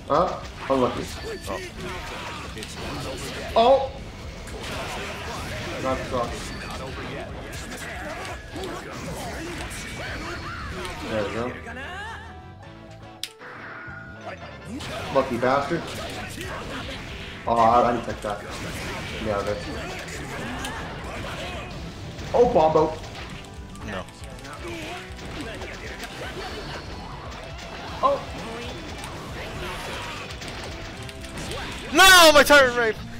Unlucky. Oh. Oh! That sucks. There we go. Lucky bastard. Oh, I didn't take that. Yeah, okay. Oh, Bombo! No. Oh! No! My turret rape!